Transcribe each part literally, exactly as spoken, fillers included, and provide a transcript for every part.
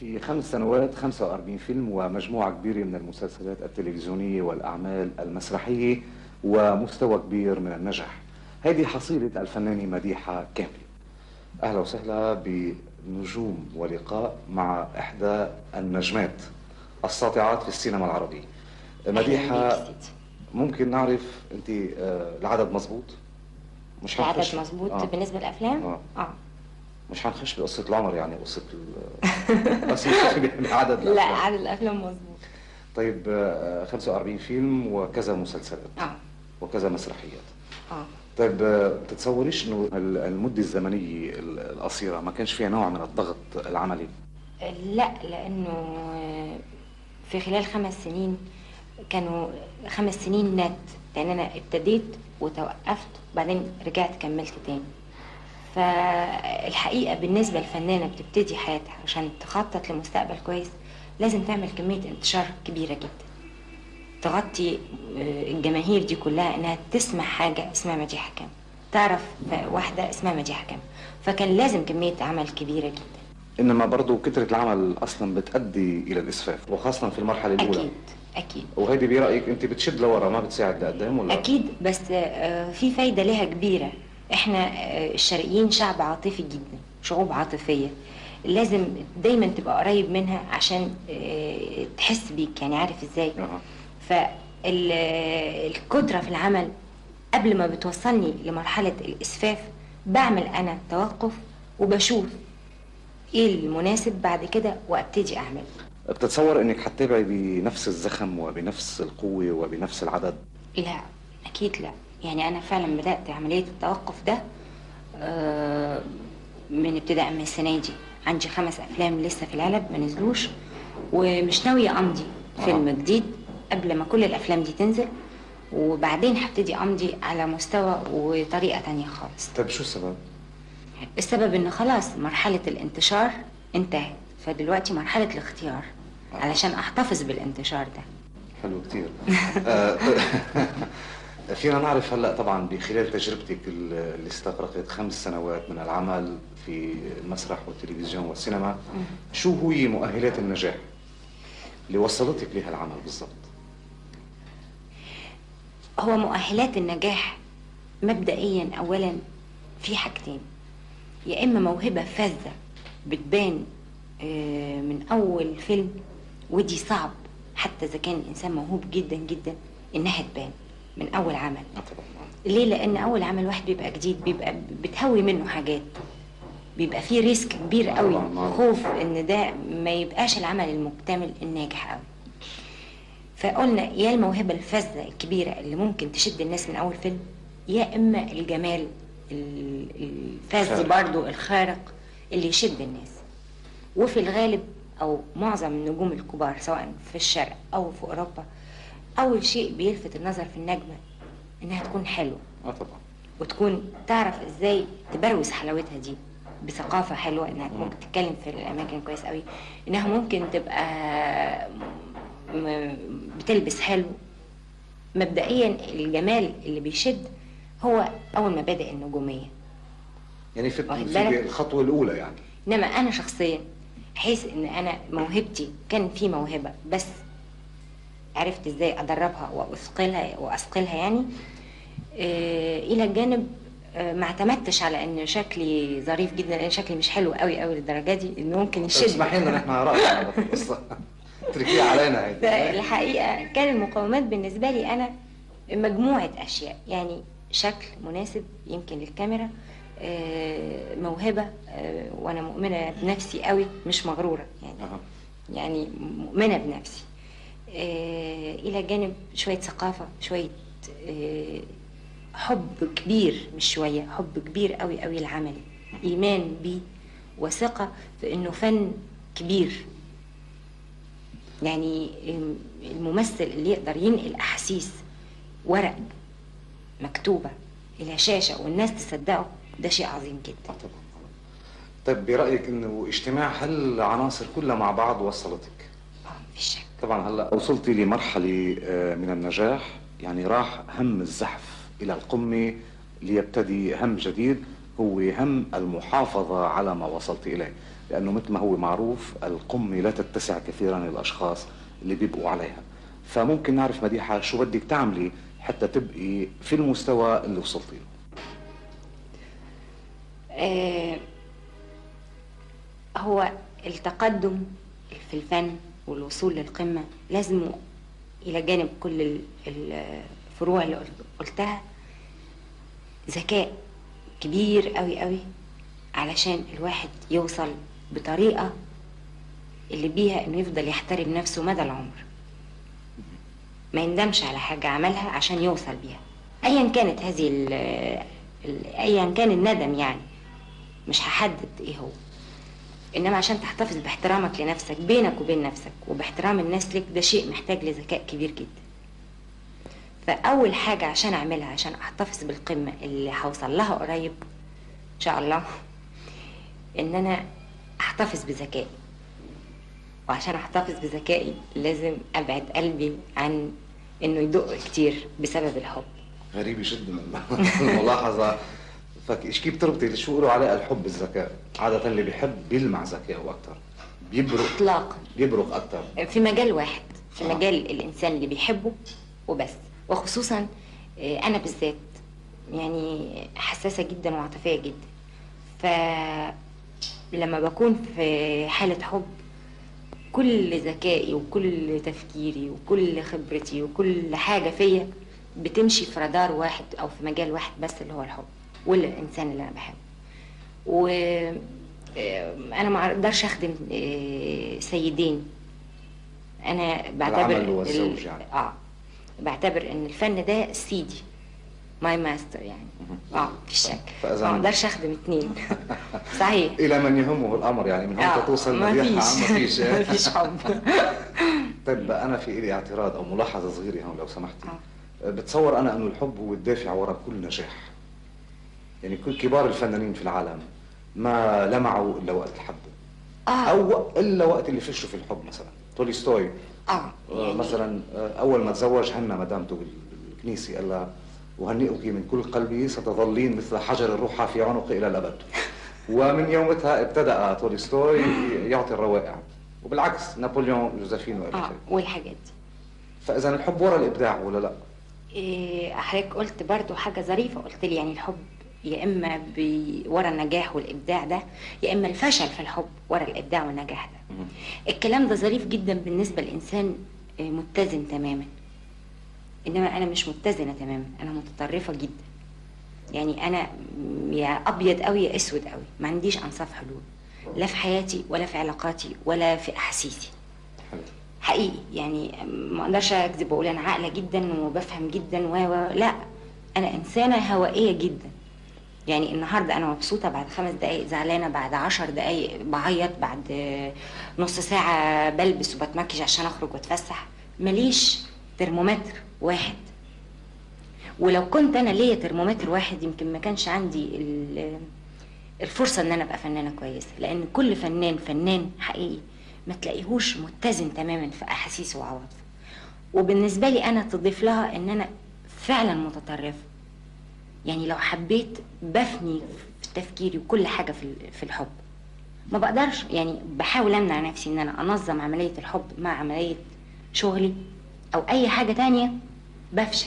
في خمس سنوات خمسة وأربعين فيلم ومجموعة كبيرة من المسلسلات التلفزيونية والأعمال المسرحية ومستوى كبير من النجاح. هذه حصيلة الفنانة مديحة كامل. أهلا وسهلا بنجوم ولقاء مع إحدى النجمات الساطعات في السينما العربية. مديحة، ممكن نعرف أنت العدد مظبوط؟ مش العدد مظبوط آه. بالنسبة للأفلام؟ آه. آه. مش هنخش بقصة العمر، يعني قصة بس عدد لا، عدد الأفلام مظبوط. طيب، خمسة وأربعين فيلم وكذا مسلسلات اه وكذا مسرحيات. اه طيب، تتصوريش انه المدة الزمنية القصيرة ما كانش فيها نوع من الضغط العملي؟ لا، لأنه في خلال خمس سنين كانوا خمس سنين نت، لأن أنا ابتديت وتوقفت وبعدين رجعت كملت تاني. فالحقيقة بالنسبة للفنانة بتبتدي حياتها عشان تخطط لمستقبل كويس لازم تعمل كمية انتشار كبيرة جدا تغطي الجماهير دي كلها انها تسمع حاجة اسمها مديحة كامل، تعرف واحدة اسمها مديحة كامل، فكان لازم كمية عمل كبيرة جدا. انما برضو كثرة العمل اصلا بتؤدي الى الاسفاف، وخاصة في المرحلة الاولى. اكيد اكيد. وهيدي برأيك انت بتشد لورا ما بتساعد لقدام ولا؟ اكيد، بس في فايدة لها كبيرة. احنا الشرقيين شعب عاطفي جدا، شعوب عاطفية، لازم دايما تبقى قريب منها عشان تحس بيك، يعني عارف ازاي؟ أه. فالقدرة في العمل قبل ما بتوصلني لمرحلة الإسفاف بعمل أنا توقف وبشوف إيه المناسب بعد كده وأبتدي أعمل. بتتصور إنك حتتابعي بنفس الزخم وبنفس القوة وبنفس العدد؟ لا أكيد لا، يعني أنا فعلا بدأت عملية التوقف ده من ابتداء من السنة دي. عندي خمس أفلام لسه في العلب ما نزلوش، ومش ناوية أمضي فيلم أه. جديد قبل ما كل الافلام دي تنزل، وبعدين هبتدي امضي على مستوى وطريقه تانية خالص. طيب شو السبب؟ السبب ان خلاص مرحله الانتشار انتهت، فدلوقتي مرحله الاختيار علشان احتفظ بالانتشار ده. حلو كتير. فينا نعرف هلا طبعا بخلال تجربتك اللي استغرقت خمس سنوات من العمل في المسرح والتلفزيون والسينما، شو هي مؤهلات النجاح اللي وصلتك لهالعمل بالضبط؟ هو مؤهلات النجاح مبدئيا اولا في حاجتين، يا اما موهبه فذه بتبان من اول فيلم، ودي صعب حتى اذا كان الانسان موهوب جدا جدا انها تبان من اول عمل. ليه؟ لان اول عمل واحد بيبقى جديد، بيبقى بتهوي منه حاجات، بيبقى فيه ريسك كبير قوي، خوف ان ده ما يبقاش العمل المكتمل الناجح قوي. فقلنا يا الموهبة الفذة الكبيرة اللي ممكن تشد الناس من أول فيلم، يا إما الجمال الفذ برضو الخارق اللي يشد الناس. وفي الغالب أو معظم النجوم الكبار سواء في الشرق أو في أوروبا، أول شيء بيلفت النظر في النجمة إنها تكون حلوة. اه طبعا. وتكون تعرف إزاي تبروز حلاوتها دي بثقافة حلوة، إنها ممكن تتكلم في الأماكن كويس قوي، إنها ممكن تبقى بتلبس حلو. مبدئيا الجمال اللي بيشد هو اول مبادئ النجوميه، يعني في الخطوه الاولى يعني. انما انا شخصيا حيث ان انا موهبتي كان في موهبه بس عرفت ازاي ادربها واثقلها واثقلها يعني آه الى الجانب آه ما اعتمدتش على ان شكلي ظريف جدا، لان شكلي مش حلو قوي قوي للدرجه دي انه ممكن يشد. اسمحي لنا نحن راينا في القصه تركيها علينا هيك. الحقيقه كان المقومات بالنسبه لي انا مجموعه اشياء، يعني شكل مناسب يمكن للكاميرا، موهبه، وانا مؤمنه بنفسي قوي مش مغروره يعني. أه. يعني مؤمنه بنفسي، الى جانب شويه ثقافه، شويه حب كبير، مش شويه، حب كبير قوي قوي لعملي، ايمان بيه وثقه في انه فن كبير. يعني الممثل اللي يقدر ينقل احاسيس ورق مكتوبه الى شاشه والناس تصدقه، ده شيء عظيم جدا. طبعا. طيب برايك انه اجتماع هالعناصر كلها مع بعض وصلتك؟ اه مفيش شك. طبعا هلا وصلتي لمرحله من النجاح، يعني راح هم الزحف الى القمه ليبتدي هم جديد هو هم المحافظة على ما وصلت إليه، لأنه مثل ما هو معروف القمة لا تتسع كثيرا الأشخاص اللي بيبقوا عليها. فممكن نعرف مديحة شو بدك تعملي حتى تبقي في المستوى اللي وصلتي له؟ آه هو التقدم في الفن والوصول للقمة لازم إلى جانب كل ال- الفروع اللي قلت- قلتها ذكاء كبير قوي قوي، علشان الواحد يوصل بطريقة اللي بيها انه يفضل يحترم نفسه مدى العمر، ما يندمش على حاجة عملها عشان يوصل بيها ايا كانت هذه ال ال- ايا كان الندم. يعني مش هحدد ايه هو، انما عشان تحتفظ باحترامك لنفسك بينك وبين نفسك وباحترام الناس لك، ده شيء محتاج لذكاء كبير جدا. فاول حاجة عشان اعملها عشان احتفظ بالقمة اللي هوصل لها قريب ان شاء الله، ان انا احتفظ بذكائي. وعشان احتفظ بذكائي لازم ابعد قلبي عن انه يدق كتير بسبب الحب. غريبة جدا الملاحظة. فك ايش كيف بتربطي شو بيقولوا عليه الحب بالذكاء؟ عادة اللي بيحب بيلمع ذكائه أكثر، بيبرق اطلاقا بيبرق أكثر في مجال واحد، في آه. مجال الانسان اللي بيحبه وبس. وخصوصا آه، انا بالذات يعني حساسة جدا وعاطفية جدا، فلما بكون في حالة حب كل ذكائي وكل تفكيري وكل خبرتي وكل حاجة فيا بتمشي في رادار واحد او في مجال واحد بس، اللي هو الحب والانسان اللي انا بحبه. و آه، انا ما اقدرش اخدم آه، سيدين. انا بعتبر العمل والزوج يعني. اه بعتبر ان الفن ده سيدي، ماي ماستر يعني. اه في شك فإذا- ما اقدرش اخدم اتنين. صحيح. إلى من يهمه الأمر يعني من هون آه، توصل ما مديحة فيش ما فيش ما فيش حب. طيب أنا في إلي اعتراض أو ملاحظة صغيرة هون لو سمحتي. بتصور أنا أنه الحب هو الدافع وراء كل نجاح. يعني كل كبار الفنانين في العالم ما لمعوا إلا وقت الحب، اه أو إلا وقت اللي فشوا في الحب. مثلا تولستوي اه آه، يعني مثلا آه، أول ما تزوج هنى مدامته بالكنيسة قال لها أهنئك من كل قلبي ستظلين مثل حجر الروحة في عنقي إلى الأبد. ومن يومتها ابتدأ تولستوي يعطي الروائع، وبالعكس نابليون جوزيفين وإلى اه آخره. والحاجات دي. فإذا الحب ورا الإبداع ولا لا؟ إيه، حضرتك قلت برضو حاجة ظريفة، قلت لي يعني الحب يا إما بي ورا النجاح والإبداع ده، يا إما الفشل في الحب ورا الإبداع والنجاح ده. الكلام ده ظريف جدا بالنسبة لإنسان إيه، متزن تماما. إنما أنا مش متزنة تماما، أنا متطرفة جدا. يعني أنا يا أبيض أوي يا أسود أوي، ما عنديش أنصاف حلول، لا في حياتي ولا في علاقاتي ولا في أحاسيسي. حلو. حقيقي يعني ما اقدرش اكذب واقول انا عاقله جدا وبفهم جدا و و- لا، انا انسانه هوائيه جدا. يعني النهارده انا مبسوطه، بعد خمس دقايق زعلانه، بعد عشر دقايق بعيط، بعد نص ساعه بلبس وبتمكش عشان اخرج واتفسح. ماليش ترمومتر واحد. ولو كنت انا ليا ترمومتر واحد يمكن ما كانش عندي ال- الفرصه ان انا ابقى فنانه كويسه، لان كل فنان فنان حقيقي ما تلاقيهوش متزن تماما في احاسيسه وعواطفه. وبالنسبه لي انا تضيف لها ان انا فعلا متطرفه. يعني لو حبيت بفني في تفكيري وكل حاجه في ال- في الحب. ما بقدرش، يعني بحاول امنع نفسي ان انا انظم عمليه الحب مع عمليه شغلي او اي حاجه تانية، بفشل.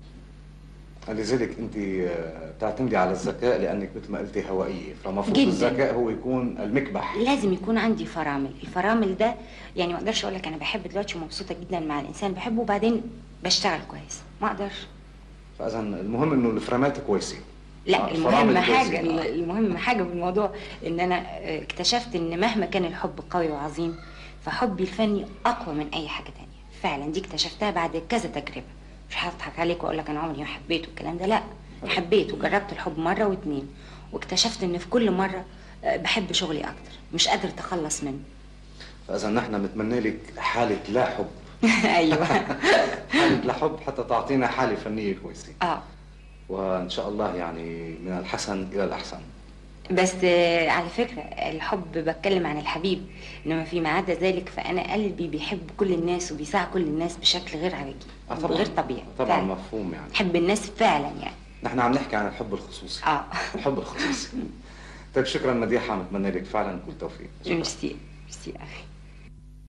لذلك انت آه، بتعتمدي على الذكاء لانك مثل ما قلتي هوائيه، فمفروض جداً. الذكاء هو يكون المكبح. لازم يكون عندي فرامل. الفرامل ده يعني ما اقدرش اقول لك انا بحب دلوقتي ومبسوطه جدا مع الانسان بحبه وبعدين بشتغل كويس، ما اقدرش. فاذا المهم انه الفرامات كويسين. لا آه، المهم الفرامل حاجه كويسين. آه. المهم حاجه في الموضوع ان انا آه، اكتشفت ان مهما كان الحب قوي وعظيم فحبي الفني اقوى من اي حاجه تانية. فعلا دي اكتشفتها بعد كذا تجربه. مش هضحك عليك واقول لك انا عمري ما حبيت والكلام ده، لا حبيت وجربت الحب مره واتنين، واكتشفت ان في كل مره آه، بحب شغلي اكتر، مش قادر اتخلص منه. فاذا نحن بنتمنى لك حاله لا حب. ايوه. حاله لا حب حتى تعطينا حاله فنيه كويسه. اه وان شاء الله يعني من الحسن الى الاحسن. بس آه، على فكرة الحب بتكلم عن الحبيب، انما فيما عدا ذلك فانا قلبي بيحب كل الناس وبيساع كل الناس بشكل غير عادي، آه طبعاً. غير طبيعي. طبعا فعلا. مفهوم يعني. بحب الناس فعلا يعني. نحن عم نحكي عن الحب الخصوصي. اه الحب الخصوصي. طيب شكرا مديحة، بتمنى لك فعلا كل توفيق. ميرسي ميرسي اخي.